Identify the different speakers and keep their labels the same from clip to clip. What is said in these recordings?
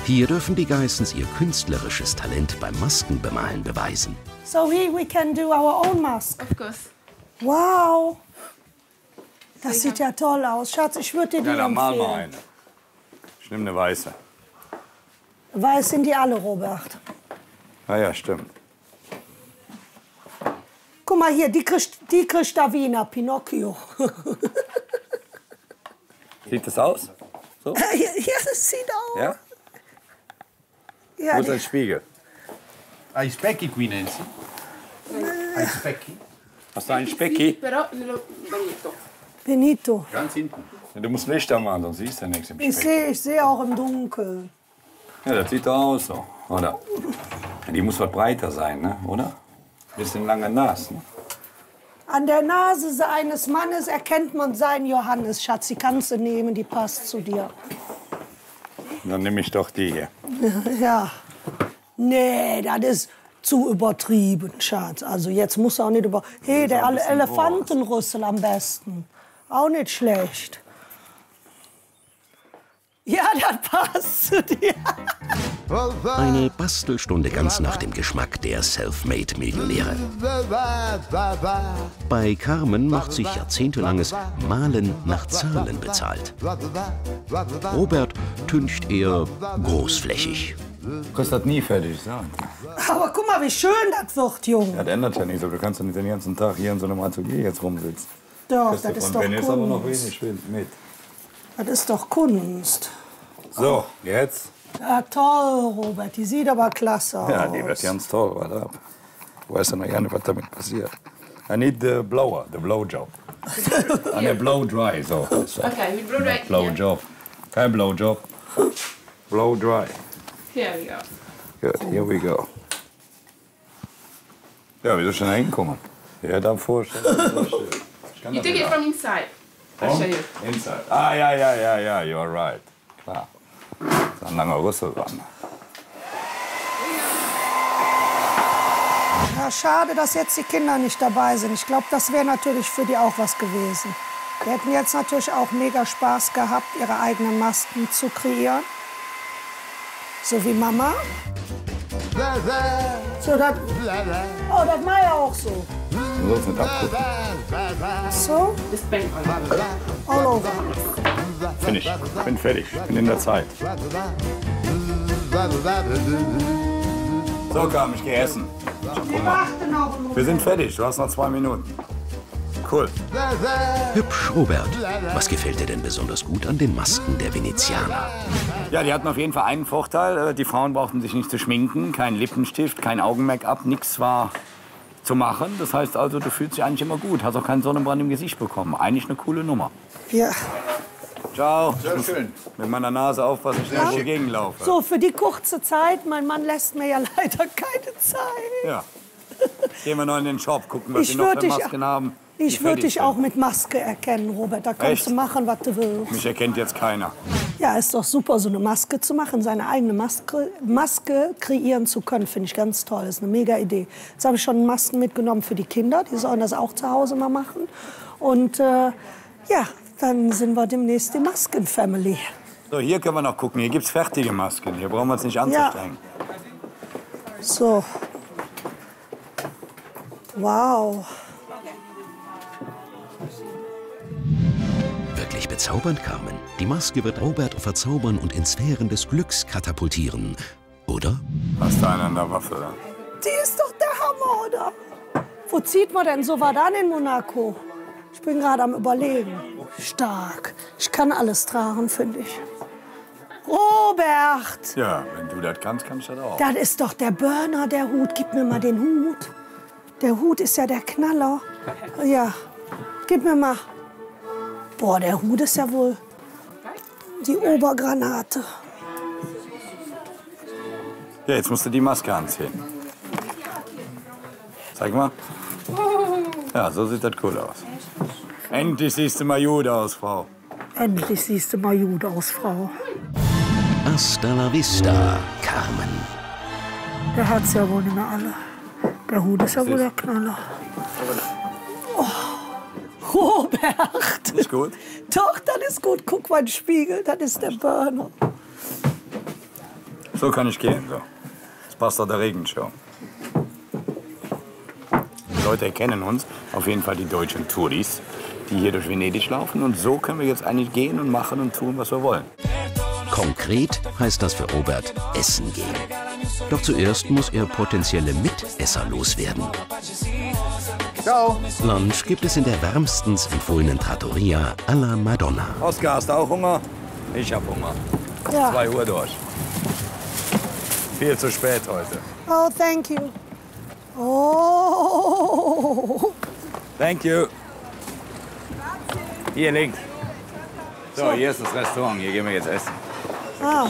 Speaker 1: Hier dürfen die Geissens ihr künstlerisches Talent beim Maskenbemalen beweisen.
Speaker 2: So here we can do our own mask.
Speaker 3: Of course.
Speaker 2: Wow. Das sieht ja toll aus. Schatz, ich würde dir die
Speaker 4: Ja, dann mal
Speaker 2: empfehlen.
Speaker 4: eine. Ich nehme eine weiße.
Speaker 2: Weiß sind die alle, Robert.
Speaker 4: Ja, stimmt.
Speaker 2: Guck mal hier, die kriegt Davina, Pinocchio.
Speaker 4: Sieht das aus? So?
Speaker 2: Ja, das sieht aus.
Speaker 4: Ja?
Speaker 2: Ja,
Speaker 4: Wo ist ein Spiegel?
Speaker 5: Hai specchi qui, Nancy? Hai specchi?
Speaker 4: Hast du einen Specki?
Speaker 3: Però nello bagnetto.
Speaker 2: Benito.
Speaker 5: Ganz hinten.
Speaker 4: Ja, du musst Licht anmachen, sonst siehst du nichts im
Speaker 2: Ich
Speaker 4: Specki.
Speaker 2: sehe auch im Dunkeln.
Speaker 4: Ja, das sieht doch aus so, oder? Ja, die muss was breiter sein, ne? Oder? Bisschen lange nass, ne?
Speaker 2: An der Nase eines Mannes erkennt man seinen Johannes, Schatz. Die kannst du nehmen, die passt zu dir.
Speaker 4: Dann nehme ich doch die hier.
Speaker 2: Ja. Nee, das ist zu übertrieben, Schatz. Also jetzt musst du auch nicht über... Hey, der Elefantenrüssel am besten. Auch nicht schlecht. Ja, das passt zu dir.
Speaker 1: Eine Bastelstunde ganz nach dem Geschmack der Selfmade-Millionäre. Bei Carmen macht sich jahrzehntelanges Malen nach Zahlen bezahlt. Robert tüncht eher großflächig.
Speaker 4: Du kannst das nie fertig sagen.
Speaker 2: Aber guck mal, wie schön das wird, Junge.
Speaker 4: Das ändert ja nichts, aber du kannst doch nicht den ganzen Tag hier in so einem Atelier jetzt rumsitzen.
Speaker 2: Doch, das ist doch
Speaker 4: ist aber noch
Speaker 2: Kunst.
Speaker 4: wenig mit.
Speaker 2: Das ist doch Kunst.
Speaker 4: So, jetzt?
Speaker 2: Ja, toll, Robert. Die sieht aber klasse aus.
Speaker 4: Ja, die wird ganz toll, warte ab. Du weißt ja noch gar nicht, was damit passiert. I need the blower, the blowjob. The blow dry, so.
Speaker 3: Okay, we blow dry.
Speaker 4: Blowjob. Kein Blowjob. Blow dry.
Speaker 3: Here we go.
Speaker 4: Good, here we go. Ja, wie soll ich denn da hinkommen? Ja, dann vorstellen.
Speaker 3: You take it from inside. I'll show you.
Speaker 4: Inside. Ah, ja, you're right. Klar. Das ist ein langer Rüssel dran.
Speaker 2: Ja, schade, dass jetzt die Kinder nicht dabei sind. Ich glaube, das wäre natürlich für die auch was gewesen. Die hätten jetzt natürlich auch mega Spaß gehabt, ihre eigenen Masken zu kreieren. So wie Mama. So, das, oh, das mache ich auch so.
Speaker 4: Du sollst nicht abgucken.
Speaker 2: So,
Speaker 3: This paint on.
Speaker 2: all over.
Speaker 4: Finish. Bin fertig. Bin in der Zeit. So, Carmen, ich gehe essen.
Speaker 2: Wir warten noch.
Speaker 4: Wir sind fertig. Du hast noch 2 Minuten. Cool.
Speaker 1: Hübsch, Robert. Was gefällt dir denn besonders gut an den Masken der Venezianer?
Speaker 4: Ja, die hatten auf jeden Fall einen Vorteil. Die Frauen brauchten sich nicht zu schminken. Kein Lippenstift, kein Augen-Make-up. Nichts war zu machen. Das heißt also, du fühlst dich eigentlich immer gut. Hast auch keinen Sonnenbrand im Gesicht bekommen. Eigentlich eine coole Nummer.
Speaker 2: Ja.
Speaker 4: Ciao.
Speaker 5: Sehr schön.
Speaker 4: Mit meiner Nase aufpassen, ich durch die Gegend laufe.
Speaker 2: So, für die kurze Zeit, mein Mann lässt mir ja leider keine Zeit.
Speaker 4: Ja. Gehen wir noch in den Shop, gucken, was
Speaker 2: Ich
Speaker 4: die noch
Speaker 2: würd
Speaker 4: für
Speaker 2: dich-
Speaker 4: Masken haben. die
Speaker 2: Ich würde
Speaker 4: fertig
Speaker 2: dich
Speaker 4: sind.
Speaker 2: auch mit Maske erkennen, Robert. Da kannst
Speaker 4: Echt?
Speaker 2: du machen, was du willst.
Speaker 4: Mich erkennt jetzt keiner.
Speaker 2: Ja, ist doch super, so eine Maske zu machen, seine eigene Maske kreieren zu können, finde ich ganz toll. Das ist eine mega Idee. Jetzt habe ich schon Masken mitgenommen für die Kinder, die sollen das auch zu Hause mal machen. Und ja, dann sind wir demnächst die Masken-Family.
Speaker 4: So, hier können wir noch gucken. Hier gibt's fertige Masken. Hier brauchen wir uns nicht anzustrengen.
Speaker 2: So. Wow.
Speaker 1: Wirklich bezaubernd, Carmen. Die Maske wird Robert verzaubern und in Sphären des Glücks katapultieren. Oder?
Speaker 4: Hast du einen an der Waffe? Oder?
Speaker 2: Die ist doch der Hammer, oder? Wo zieht man denn so was an in Monaco? Ich bin gerade am Überlegen. Stark. Ich kann alles tragen, finde ich. Robert!
Speaker 4: Ja, wenn du das kannst, kannst du das auch.
Speaker 2: Das ist doch der Burner, der Hut. Gib mir mal den Hut. Der Hut ist ja der Knaller. Ja, gib mir mal. Boah, der Hut ist ja wohl die Obergranate.
Speaker 4: Ja, jetzt musst du die Maske anziehen. Zeig mal. Ja, so sieht das cool aus. Endlich siehst du mal gut aus, Frau.
Speaker 2: Endlich siehst du mal gut aus, Frau.
Speaker 1: Hasta la vista, Carmen.
Speaker 2: Der hat's ja wohl nicht mehr alle. Der Hut ist ja wohl der Knaller. Oh, Robert!
Speaker 4: Ist gut?
Speaker 2: Doch, das ist gut. Guck mal in den Spiegel, das ist der Burner.
Speaker 4: So kann ich gehen, so. Das passt doch der Regenschirm. Die Leute erkennen uns, auf jeden Fall die deutschen Touris, die hier durch Venedig laufen. Und so können wir jetzt eigentlich gehen und machen und tun, was wir wollen.
Speaker 1: Konkret heißt das für Robert essen gehen. Doch zuerst muss er potenzielle Mitesser loswerden.
Speaker 4: Ciao.
Speaker 1: Lunch gibt es in der wärmstens empfohlenen Trattoria alla Madonna.
Speaker 4: Oskar, hast du auch Hunger? Ich hab Hunger.
Speaker 2: Ja.
Speaker 4: 2 Uhr durch. Viel zu spät heute.
Speaker 2: Oh, thank you. Oh.
Speaker 4: Thank you. Hier links. So, hier ist das Restaurant. Hier gehen wir jetzt essen.
Speaker 2: Ah,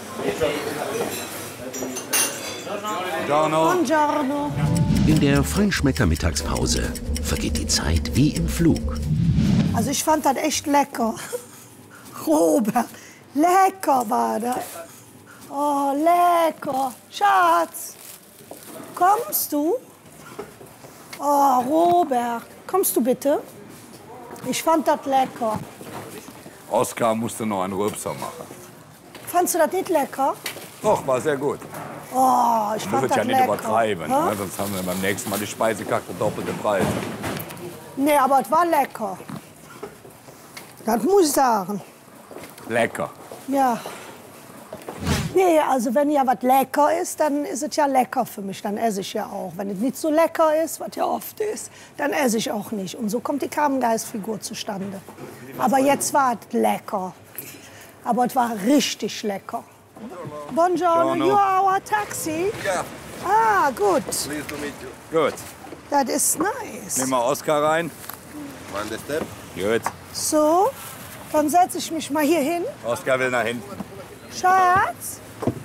Speaker 4: Buongiorno.
Speaker 2: buongiorno.
Speaker 1: In der Feinschmecker-Mittagspause vergeht die Zeit wie im Flug.
Speaker 2: Also ich fand das echt lecker. Robert, lecker war das. Oh, lecker. Schatz, kommst du? Oh, Robert, kommst du bitte? Ich fand das lecker.
Speaker 4: Oskar musste noch einen Rülpser machen.
Speaker 2: Fandst du das nicht lecker?
Speaker 4: Doch, war sehr gut.
Speaker 2: Oh, ich
Speaker 4: Du
Speaker 2: fand
Speaker 4: musst
Speaker 2: das
Speaker 4: ja nicht
Speaker 2: lecker.
Speaker 4: übertreiben,
Speaker 2: Hä?
Speaker 4: ne? Sonst haben wir beim nächsten Mal die Speisekarte doppelte Preis.
Speaker 2: Nee, aber es war lecker. Das muss ich sagen.
Speaker 4: Lecker.
Speaker 2: Ja. Nee, also wenn ja was lecker ist, dann ist es ja lecker für mich. Dann esse ich ja auch. Wenn es nicht so lecker ist, was ja oft ist, dann esse ich auch nicht. Und so kommt die Carmen-Geist-Figur zustande. Aber jetzt war es lecker. Aber es war richtig lecker. Buongiorno, you are our taxi?
Speaker 4: Ja.
Speaker 2: Ah, gut.
Speaker 4: Gut.
Speaker 2: Das ist nice.
Speaker 4: Nehmen wir Oskar rein.
Speaker 5: One step.
Speaker 4: Gut.
Speaker 2: So, dann setze ich mich mal hier hin.
Speaker 4: Oskar will nach hinten.
Speaker 2: Schatz.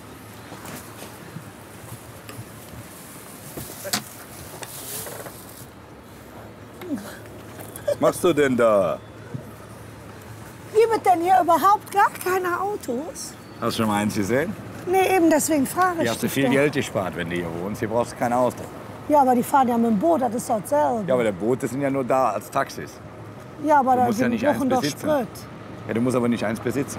Speaker 4: Was machst du denn da?
Speaker 2: Gibt es denn hier überhaupt gar keine Autos?
Speaker 4: Hast du schon mal eins gesehen?
Speaker 2: Nee, eben deswegen frage ich
Speaker 4: Hier hast du
Speaker 2: dich
Speaker 4: viel
Speaker 2: doch.
Speaker 4: Geld gespart, wenn du hier wohnst. Hier brauchst du kein Auto.
Speaker 2: Ja, aber die fahren ja mit dem Boot, das ist doch dasselbe.
Speaker 4: Ja, aber der Boote sind ja nur da als Taxis.
Speaker 2: Ja, aber da
Speaker 4: musst ja
Speaker 2: sind
Speaker 4: nicht
Speaker 2: Wochen
Speaker 4: eins
Speaker 2: doch
Speaker 4: besitzen.
Speaker 2: Sprit.
Speaker 4: Ja, du musst aber nicht eins besitzen.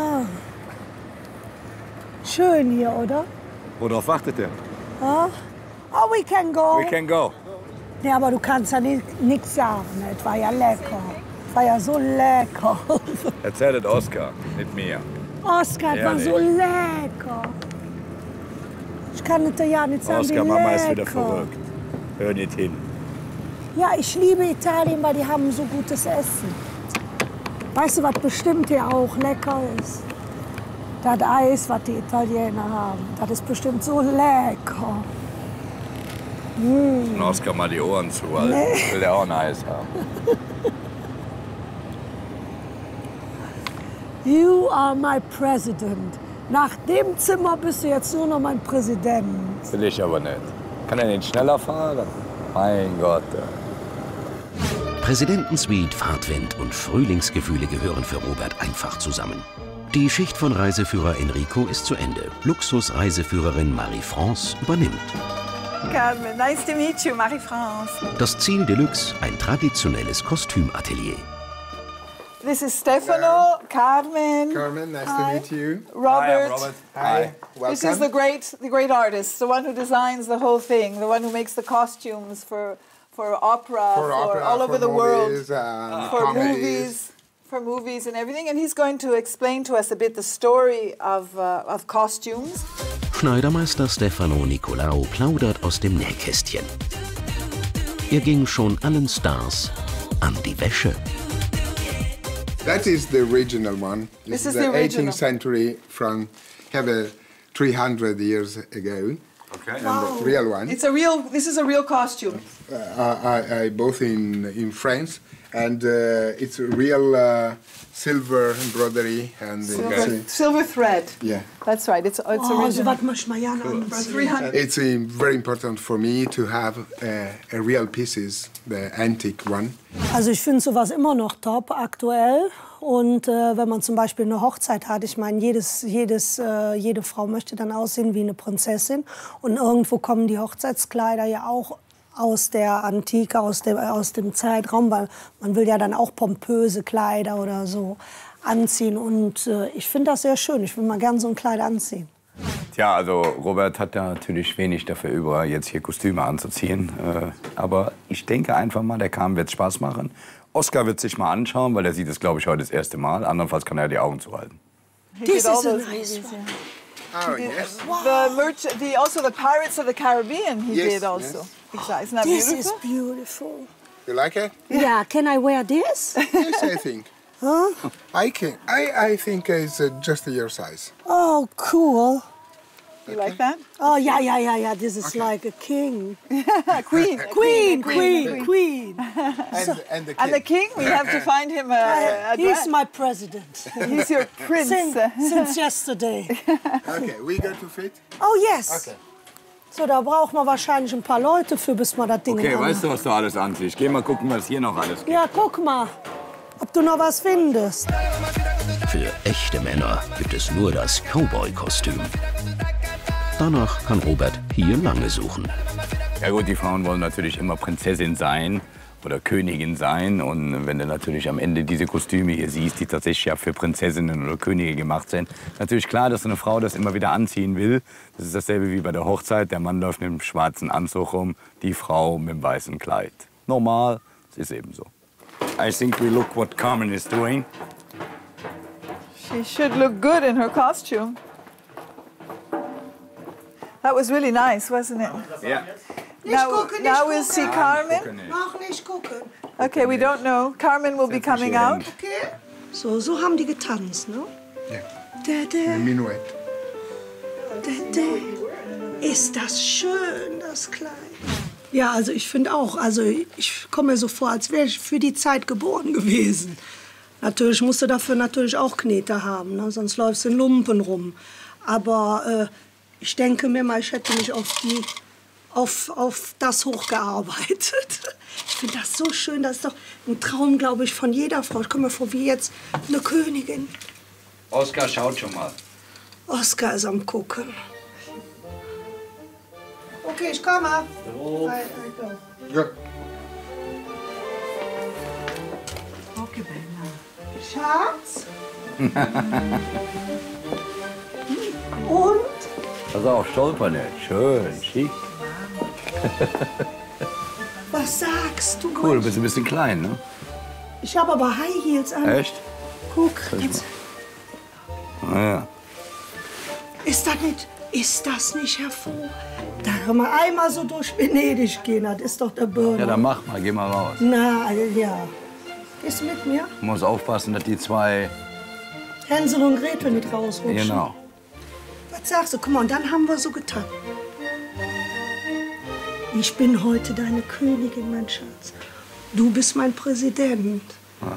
Speaker 2: Schön hier, oder?
Speaker 4: Worauf wartet der?
Speaker 2: Ja? Oh, we can go.
Speaker 4: We can go.
Speaker 2: Nee, aber du kannst ja nichts sagen. Ne? Es war ja lecker. Es war ja so lecker.
Speaker 4: Erzählt Oskar, nicht mir.
Speaker 2: Oskar, es war so
Speaker 4: Ehrlich.
Speaker 2: lecker. Ich kann es dir ja nicht sagen,
Speaker 4: Oskar,
Speaker 2: wie
Speaker 4: Mama
Speaker 2: lecker.
Speaker 4: ist wieder verrückt. Hör nicht hin.
Speaker 2: Ja, ich liebe Italien, weil die haben so gutes Essen. Weißt du, was bestimmt hier auch lecker ist? Das Eis, was die Italiener haben. Das ist bestimmt so lecker.
Speaker 4: Und Oskar mal die Ohren zu, weil will der auch ein Eis haben.
Speaker 2: You are my president. Nach dem Zimmer bist du jetzt nur noch mein Präsident.
Speaker 4: Will ich aber nicht. Kann er nicht schneller fahren? Mein Gott.
Speaker 1: Präsidentensuite, Fahrtwind und Frühlingsgefühle gehören für Robert einfach zusammen. Die Schicht von Reiseführer Enrico ist zu Ende. Luxusreiseführerin Marie-France übernimmt.
Speaker 6: Carmen, nice to meet you, Marie-France.
Speaker 1: Das Ziel Deluxe, ein traditionelles Kostümatelier.
Speaker 6: This is Stefano, Carmen,
Speaker 7: Carmen, nice to meet you.
Speaker 6: Robert.
Speaker 7: Hi,
Speaker 6: This is the great artist, the one who designs the whole thing, the one who makes the costumes for opera, for all over the world, for movies and everything. And he's going to explain to us a bit the story of costumes.
Speaker 1: Schneidermeister Stefano Nicolaou plaudert aus dem Nähkästchen. Er ging schon allen Stars an die Wäsche.
Speaker 7: That is the original one.
Speaker 6: This is
Speaker 7: the
Speaker 6: the original.
Speaker 7: 18th century from 300 years ago.
Speaker 4: Okay.
Speaker 7: And the real one.
Speaker 6: This is a real costume.
Speaker 7: I both in France, and it's a real silver embroidery and
Speaker 6: Silver thread.
Speaker 7: yeah.
Speaker 6: That's right, it's
Speaker 2: Oh, so
Speaker 6: original.
Speaker 2: was möchte man ja anziehen.
Speaker 6: For 300.
Speaker 7: It's very important for me to have a real pieces, the antique one.
Speaker 2: Also ich finde sowas immer noch top, aktuell. Und wenn man zum Beispiel eine Hochzeit hat, ich meine, jede Frau möchte dann aussehen wie eine Prinzessin. Und irgendwo kommen die Hochzeitskleider ja auch aus der Antike, aus dem Zeitraum, weil man will ja dann auch pompöse Kleider oder so anziehen. Und ich finde das sehr schön. Ich will mal gern so ein Kleid anziehen.
Speaker 4: Tja, also Robert hat da natürlich wenig dafür über, jetzt hier Kostüme anzuziehen. Aber ich denke einfach mal, der Carmen wird Spaß machen. Oscar wird sich mal anschauen, weil er sieht es, glaube ich, heute das erste Mal. Andernfalls kann er die Augen zuhalten.
Speaker 2: This is a nice one.
Speaker 7: Oh, yes.
Speaker 6: Also the Pirates of the Caribbean he
Speaker 7: Yes,
Speaker 6: did also.
Speaker 7: yes.
Speaker 6: Exactly. Isn't that
Speaker 2: This
Speaker 6: beautiful?
Speaker 2: is beautiful.
Speaker 7: You like it?
Speaker 2: Yeah, can I wear this?
Speaker 7: Yes, I think.
Speaker 2: Huh?
Speaker 7: I can. I think it's just your size.
Speaker 2: Oh, cool.
Speaker 6: You like that?
Speaker 2: Oh, yeah. This is like a king.
Speaker 6: Queen.
Speaker 2: Queen.
Speaker 7: And the king.
Speaker 6: And the king, we have to find him a
Speaker 2: He's
Speaker 6: dress.
Speaker 2: my president.
Speaker 6: He's your prince.
Speaker 2: Since yesterday.
Speaker 7: Okay, we go to fit.
Speaker 2: Oh, yes.
Speaker 7: Okay.
Speaker 2: So, da braucht man wahrscheinlich ein paar Leute für, bis man das Ding
Speaker 4: Okay,
Speaker 2: anhat.
Speaker 4: weißt du, was du alles anziehst? Geh mal gucken, was hier noch alles gibt.
Speaker 2: Ja, guck mal, ob du noch was findest.
Speaker 1: Für echte Männer gibt es nur das Cowboy-Kostüm. Danach kann Robert hier lange suchen.
Speaker 4: Ja gut, die Frauen wollen natürlich immer Prinzessin sein oder Königin sein. Und wenn du natürlich am Ende diese Kostüme hier siehst, die tatsächlich ja für Prinzessinnen oder Könige gemacht sind, natürlich klar, dass eine Frau das immer wieder anziehen will. Das ist dasselbe wie bei der Hochzeit. Der Mann läuft mit dem schwarzen Anzug rum, die Frau mit dem weißen Kleid. Normal, es ist eben so. I think we look what Carmen is doing.
Speaker 6: She should look good in her costume. That was really nice, wasn't it?
Speaker 4: Ja.
Speaker 6: Now we'll see Carmen.
Speaker 2: Noch nicht gucken.
Speaker 6: Okay, we don't know. Carmen will be coming out.
Speaker 2: Okay. So haben die getanzt, ne?
Speaker 7: Yeah.
Speaker 2: Da.
Speaker 7: Minuet.
Speaker 2: Ist das schön, das Kleid. Ja, also ich finde auch, also ich komme mir so vor, als wäre ich für die Zeit geboren gewesen. Natürlich musst du dafür natürlich auch Knete haben, ne? Sonst läufst du in Lumpen rum. Aber ich denke mir mal, ich hätte mich auf das hochgearbeitet. Ich finde das so schön, das ist doch ein Traum, glaube ich, von jeder Frau. Ich komme mir vor wie jetzt eine Königin.
Speaker 4: Oscar schaut schon mal.
Speaker 2: Oscar ist am Gucken. Okay, ich komme.
Speaker 7: Ja.
Speaker 2: Okay, Schatz. Und?
Speaker 4: Pass auf, stolper nicht. Schön, schick.
Speaker 2: Was sagst du?
Speaker 4: Cool, du bist ein bisschen klein, ne?
Speaker 2: Ich habe aber High Heels an.
Speaker 4: Echt?
Speaker 2: Guck.
Speaker 4: Naja.
Speaker 2: Ist das nicht hervor? Da können wir einmal so durch Venedig gehen, das ist doch der Burner.
Speaker 4: Ja, dann mach mal, geh mal raus.
Speaker 2: Na, ja. Gehst du mit mir?
Speaker 4: Du musst aufpassen, dass die zwei...
Speaker 2: Hänsel und Gretel mit rausrutschen.
Speaker 4: Genau.
Speaker 2: Was sagst du? Guck mal, und dann haben wir so getan. Ich bin heute deine Königin, mein Schatz. Du bist mein Präsident.
Speaker 4: Ja.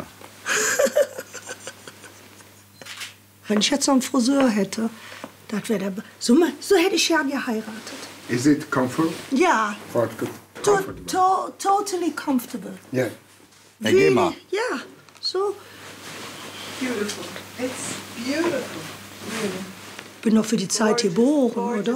Speaker 2: Wenn ich jetzt so einen Friseur hätte, das wäre der... So hätte ich ja geheiratet.
Speaker 7: Is it comfortable?
Speaker 2: Ja.
Speaker 7: Comfortable.
Speaker 2: Totally comfortable.
Speaker 7: Yeah.
Speaker 4: Ja, geh mal.
Speaker 2: Ja, so.
Speaker 6: Beautiful. It's beautiful. Really.
Speaker 2: Bin doch für die Zeit geboren, oder?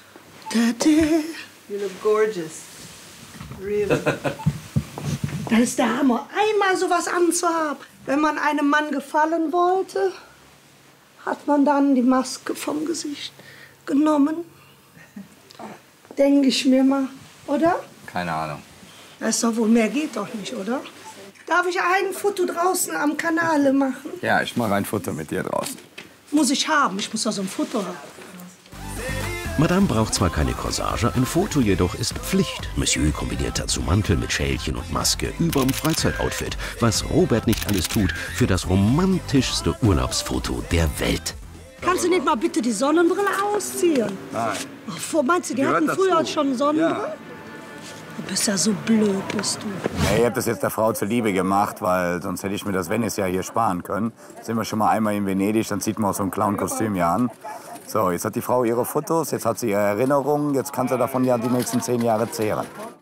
Speaker 6: You look gorgeous. Really.
Speaker 2: Das ist der Hammer. Einmal sowas anzuhaben. Wenn man einem Mann gefallen wollte, hat man dann die Maske vom Gesicht genommen. Denke ich mir mal, oder?
Speaker 4: Keine Ahnung.
Speaker 2: Das ist doch wohl, mehr geht doch nicht, oder? Darf ich ein Foto draußen am Kanal machen?
Speaker 4: Ja, ich mache ein Foto mit dir draußen.
Speaker 2: Muss ich haben. Ich muss doch so ein Foto haben.
Speaker 1: Madame braucht zwar keine Corsage, ein Foto jedoch ist Pflicht. Monsieur kombiniert dazu Mantel mit Schälchen und Maske überm Freizeitoutfit. Was Robert nicht alles tut für das romantischste Urlaubsfoto der Welt.
Speaker 2: Kannst du nicht mal bitte die Sonnenbrille ausziehen?
Speaker 4: Nein.
Speaker 2: Ach, meinst du, die
Speaker 4: Gehört
Speaker 2: hatten früher
Speaker 4: dazu.
Speaker 2: schon Sonnenbrille?
Speaker 4: Ja.
Speaker 2: Du bist ja so blöd, bist du.
Speaker 4: Ja, ich habe das jetzt der Frau zuliebe gemacht, weil sonst hätte ich mir das Venice ja hier sparen können. Sind wir schon mal einmal in Venedig, dann zieht man auch so ein Clown-Kostüm hier an. So, jetzt hat die Frau ihre Fotos, jetzt hat sie ihre Erinnerungen, jetzt kann sie davon ja die nächsten 10 Jahre zehren.